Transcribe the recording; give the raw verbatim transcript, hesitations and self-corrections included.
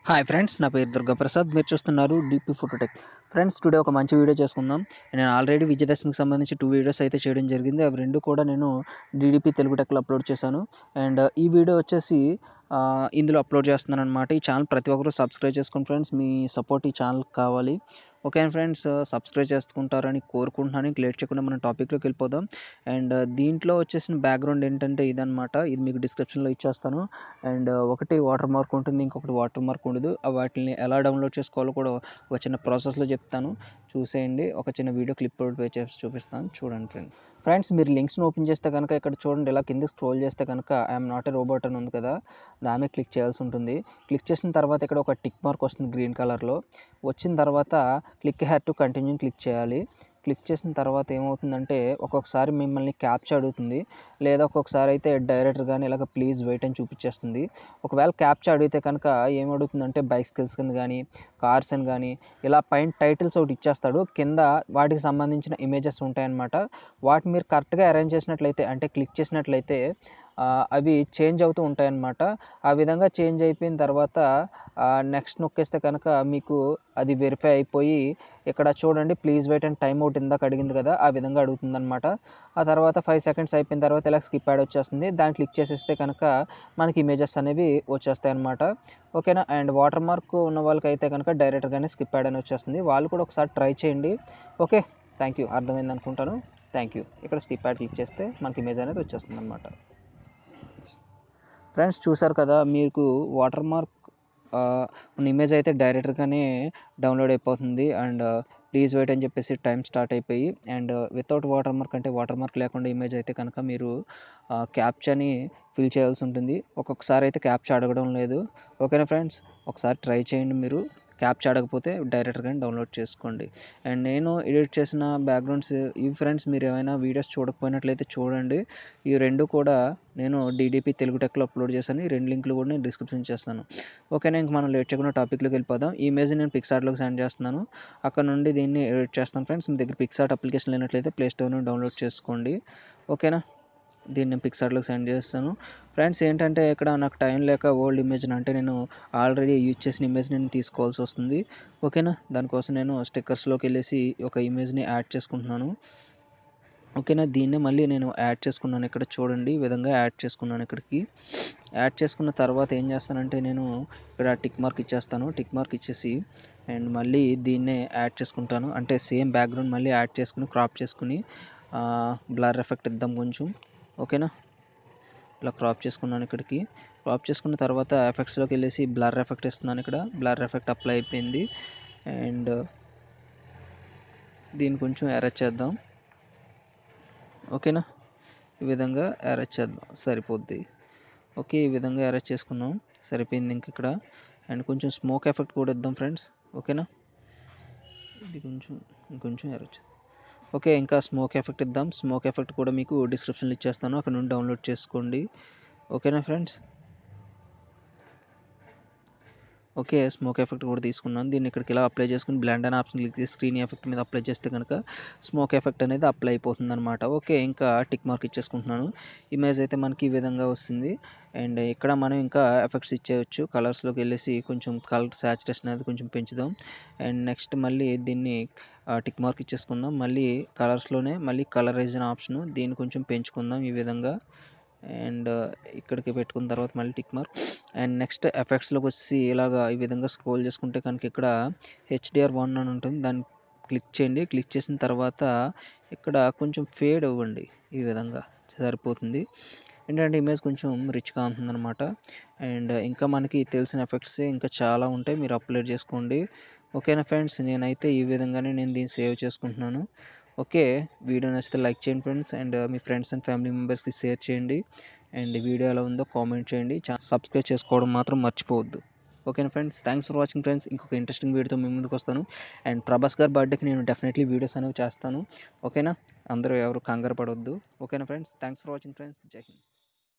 Hi friends, నా పేరు దుర్గాప్రసాద్. మీరు చూస్తున్నారు డీపీ ఫోటోటెక్. ఫ్రెండ్స్, టుడే ఒక మంచి వీడియో చేసుకుందాం. నేను ఆల్రెడీ విజయదశమికి సంబంధించి టూ వీడియోస్ అయితే చేయడం జరిగింది. అవి రెండు కూడా నేను డీడీపీ తెలుగు టెక్‌లో అప్లోడ్ చేశాను. అండ్ ఈ వీడియో వచ్చేసి ఆహ్, ఇందులో అప్లోడ్ చేస్తున్నాననమాట. ఈ ఛానల్ ప్రతి ఒక్కరు సబ్స్క్రైబ్ చేసుకోండి ఫ్రెండ్స్. మీ సపోర్ట్ ఈ ఛానల్‌కి కావాలి. ఓకేనా ఫ్రెండ్స్, సబ్స్క్రైబ్ చేసుకుంటారని కోరుకుంటున్నాను. ఇంక లేట్ చేయకుండా మనం టాపిక్‌లోకి వెళ్ళిపోదాం. అండ్ దీంట్లో వచ్చేసిన బ్యాక్‌గ్రౌండ్ ఏంటంటే ఇదనమాట. ఇది మీకు డిస్క్రిప్షన్‌లో ఇచ్చేస్తాను. అండ్ ఒకటి వాటర్ మార్క్ ఉంటుంది. ఇంకొకటి వాటర్ మార్క్ ఉండదు. ఆ వాటిల్ని ఎలా డౌన్‌లోడ్ చేసుకోవాలో కూడా ఒక చిన్న ప్రాసెస్‌లో చెప్తాను. చూసేయండి. ఒక చిన్న వీడియో క్లిప్ కూడా ప్లే చేసి చూపిస్తాను. చూడండి ఫ్రెండ్స్. ఫ్రెండ్స్, మీరు లింక్స్‌ని ఓపెన్ చేస్తే గనుక ఇక్కడ చూడండి, ఇలా కిందకి స్క్రోల్ చేస్తే గనుక I am not a robot అని ఉంది కదా! దాని మీద క్లిక్ చేయాల్సి ఉంటుంది. క్లిక్ చేసిన తర్వాత ఇక్కడ ఒక టిక్ మార్క్ వస్తుంది గ్రీన్ కలర్‌లో. వచ్చిన తర్వాత click here to continue click చేయాలి. క్లిక్ చేసిన తర్వాత ఏమవుతుందంటే ఒక్కొక్కసారి మిమ్మల్ని క్యాప్చా అడుగుతుంది. లేదా ఒక్కొక్కసారి అయితే డైరెక్టర్ గాని ఇలాగ ప్లీజ్ వెయిట్ అని చూపించేస్తుంది. ఒకవేళ క్యాప్చా అడిగితే కనుక ఏమడుగుతుందంటే బైసికల్స్ అని గానీ, కార్స్ అని గానీ ఇలా పైన టైటిల్స్ ఒకటి ఇచ్చేస్తాడు. కింద వాటికి సంబంధించిన ఇమేజెస్ ఉంటాయన్నమాట. వాటిని మీరు కరెక్ట్‌గా అరేంజ్ చేసినట్లయితే, అంటే క్లిక్ చేసినట్లయితే ఆహ్, అవి చేంజ్ అవుతూ ఉంటాయన్నమాట. ఆ విధంగా చేంజ్ అయిపోయిన తర్వాత ఆహ్, నెక్స్ట్ నొక్కేస్తే కనుక మీకు అది వెరిఫై అయిపోయి ఇక్కడ చూడండి please wait and time out ఇందాక అడిగింది కదా! ఆ విధంగా అడుగుతుందన్నమాట. ఆ తర్వాత ఐదు సెకండ్స్ అయిపోయిన తర్వాత ఇలా స్కిప్ యాడ్ వచ్చేస్తుంది. దాన్ని క్లిక్ చేసేస్తే కనుక మనకి ఇమేజెస్ అనేవి వచ్చేస్తాయన్నమాట. ఓకేనా. అండ్ వాటర్ మార్క్ ఉన్న వాళ్ళకైతే కనుక డైరెక్ట్‌గానే స్కిప్ యాడ్ అని వచ్చేస్తుంది. వాళ్ళు కూడా ఒకసారి ట్రై చేయండి. ఓకే. Thank you. అర్థమైంది అనుకుంటాను. Thank you. ఇక్కడ స్కిప్ యాడ్ క్లిక్ చేస్తే మనకి ఇమేజ్ అనేది వచ్చేస్తుందన్నమాట. ఫ్రెండ్స్, చూసారు కదా! మీకు వాటర్ మార్క్ ఆహ్, ఉన్న ఇమేజ్ అయితే డైరెక్ట్‌గానే డౌన్‌లోడ్ అయిపోతుంది. అండ్ ప్లీజ్ వెయిట్ అని చెప్పేసి టైమ్ స్టార్ట్ అయిపోయి అండ్ వితౌట్ వాటర్ మార్క్, అంటే వాటర్ మార్క్ లేకుండా ఇమేజ్ అయితే కనుక మీరు ఆహ్, క్యాప్చాని ఫిల్ చేయాల్సి ఉంటుంది. ఒక్కొక్కసారి అయితే క్యాప్చా అడగడం లేదు. ఓకేనా ఫ్రెండ్స్, ఒకసారి ట్రై చేయండి మీరు. క్యాప్చా అడగకపోతే డైరెక్ట్‌గానే డౌన్‌లోడ్ చేసుకోండి. అండ్ నేను ఎడిట్ చేసిన బ్యాక్‌గ్రౌండ్స్ ఇవి ఫ్రెండ్స్. మీరు ఏమైనా వీడియోస్ చూడకపోయినట్లయితే చూడండి. ఈ రెండు కూడా నేను డీడీపీ తెలుగు టెక్‌లో అప్లోడ్ చేశాను. ఈ రెండు లింకులు కూడా నేను డిస్క్రిప్షన్ చేస్తాను. ఓకేనా. ఇంక మనం లేట్ చేయకుండా టాపిక్‌లోకి వెళ్ళిపోదాం. ఈ ఇమేజ్ నేను పిక్సార్ట్‌లోకి సెండ్ చేస్తున్నాను. అక్కడ నుండి దీన్ని ఎడిట్ చేస్తాను ఫ్రెండ్స్. మీ దగ్గర పిక్సార్ట్ అప్లికేషన్ లేనట్లయితే ప్లే స్టోర్ నుండి డౌన్‌లోడ్ చేసుకోండి. ఓకేనా. దీన్ని నేను పిక్సార్ట్‌లోకి సెండ్ చేస్తాను. ఫ్రెండ్స్, ఏంటంటే ఇక్కడ నాకు టైం లేక ఓల్డ్ ఇమేజ్‌ని, అంటే నేను ఆల్రెడీ యూజ్ చేసిన ఇమేజ్‌ని నేను తీసుకోవాల్సి వస్తుంది. ఓకేనా. దానికోసం నేను స్టిక్కర్స్‌లోకి వెళ్ళేసి ఒక ఇమేజ్‌ని యాడ్ చేసుకుంటున్నాను. ఓకేనా. దీన్నే మళ్ళీ నేను యాడ్ చేసుకున్నాను. ఇక్కడ చూడండి, ఈ విధంగా యాడ్ చేసుకున్నాను ఇక్కడికి. యాడ్ చేసుకున్న తర్వాత ఏం చేస్తానంటే నేను ఇక్కడ టిక్ మార్క్ ఇచ్చేస్తాను. టిక్ మార్క్ ఇచ్చేసి అండ్ మళ్ళీ దీన్నే యాడ్ చేసుకుంటాను. అంటే సేమ్ బ్యాక్‌గ్రౌండ్ మళ్ళీ యాడ్ చేసుకొని క్రాప్ చేసుకొని ఆహ్, బ్లర్ ఎఫెక్ట్ ఇద్దాం కొంచెం. ఓకేనా. ఇలా క్రాప్ చేసుకున్నాను ఇక్కడికి. క్రాప్ చేసుకున్న తర్వాత ఎఫెక్ట్స్‌లోకి వెళ్ళేసి బ్లర్ ఎఫెక్ట్ ఇస్తున్నాను ఇక్కడ. బ్లర్ ఎఫెక్ట్ అప్లై అయిపోయింది. అండ్ దీన్ని కొంచెం ఎరేజ్ చేద్దాం. ఓకేనా. ఈ విధంగా అరేంజ్ చేద్దాం, సరిపోద్ది. ఓకే. ఈ విధంగా అరేంజ్ చేసుకున్నాం. సరిపోయింది ఇంక ఇక్కడ. అండ్ కొంచెం స్మోక్ ఎఫెక్ట్ కూడా ఇద్దాం ఫ్రెండ్స్. ఓకేనా. ఇది కొంచెం ఇంకొంచెం అరేంజ్. ఓకే. ఇంకా స్మోక్ ఎఫెక్ట్ ఇద్దాం. స్మోక్ ఎఫెక్ట్ కూడా మీకు డిస్క్రిప్షన్‌లో ఇచ్చేస్తాను. అక్కడ నుండి డౌన్‌లోడ్ చేసుకోండి. ఓకేనా ఫ్రెండ్స్. ఓకే. స్మోక్ ఎఫెక్ట్ కూడా తీసుకున్నాను. దీన్ని ఇక్కడికి ఇలా అప్లై చేసుకొని బ్లెండ్ అనే ఆప్షన్ క్లిక్ చేసి స్క్రీన్ ఎఫెక్ట్ మీద అప్లై చేస్తే గనుక స్మోక్ ఎఫెక్ట్ అనేది అప్లై అయిపోతుందనమాట. ఓకే. ఇంకా టిక్ మార్క్ ఇచ్చేసుకుంటున్నాను. ఇమేజ్ అయితే మనకి ఈ విధంగా వస్తుంది. అండ్ ఇక్కడ మనం ఇంకా ఎఫెక్ట్స్ ఇచ్చేయొచ్చు. కలర్స్‌లోకి వెళ్ళేసి కొంచెం కలర్ సాచురేషన్ అనేది కొంచెం పెంచుదాం. అండ్ నెక్స్ట్ మళ్ళీ దీన్ని ఆహ్, టిక్ మార్క్ ఇచ్చేసుకుందాం. మళ్ళీ కలర్స్‌లోనే మళ్ళీ కలరైజ్ అనే ఆప్షను, దీన్ని కొంచెం పెంచుకుందాం ఈ విధంగా. అండ్ ఇక్కడికి పెట్టుకున్న తర్వాత మళ్ళీ టిక్ మార్క్. అండ్ నెక్స్ట్ ఎఫెక్ట్స్‌లోకి వచ్చేసి ఇలాగా ఈ విధంగా స్క్రోల్ చేసుకుంటే కనుక ఇక్కడ హెచ్‌డీఆర్ వన్ అని ఉంటుంది. దాన్ని క్లిక్ చేయండి. క్లిక్ చేసిన తర్వాత ఇక్కడ కొంచెం ఫేడ్ ఇవ్వండి. ఈ విధంగా సరిపోతుంది. ఏంటంటే ఇమేజ్ కొంచెం రిచ్‌గా ఉంటుందన్నమాట. అండ్ ఇంకా మనకి తెలిసిన ఎఫెక్ట్స్ ఇంకా చాలా ఉంటాయి. మీరు అప్లోడ్ చేసుకోండి. ఓకేనా ఫ్రెండ్స్. నేనైతే ఈ విధంగానే నేను దీన్ని సేవ్ చేసుకుంటున్నాను. ఓకే. వీడియో నచ్చితే లైక్ చేయండి ఫ్రెండ్స్. అండ్ మీ ఫ్రెండ్స్ అండ్ ఫ్యామిలీ మెంబర్స్‌కి షేర్ చేయండి. అండ్ వీడియో ఎలా ఉందో కామెంట్ చేయండి. ఛా సబ్స్క్రైబ్ చేసుకోవడం మాత్రం మర్చిపోవద్దు. ఓకేనా friends. Thanks for watching friends. ఇంకొక ఇంట్రెస్టింగ్ వీడియోతో మీ ముందుకొస్తాను. అండ్ ప్రభాస్ గారి బర్త్‌డేకి నేను డెఫినెట్లీ వీడియోస్ అనేవి చేస్తాను. ఓకేనా. అందరూ ఎవరు కంగారు పడొద్దు. ఓకేనా friends. Thanks for watching friends. జై హింద్.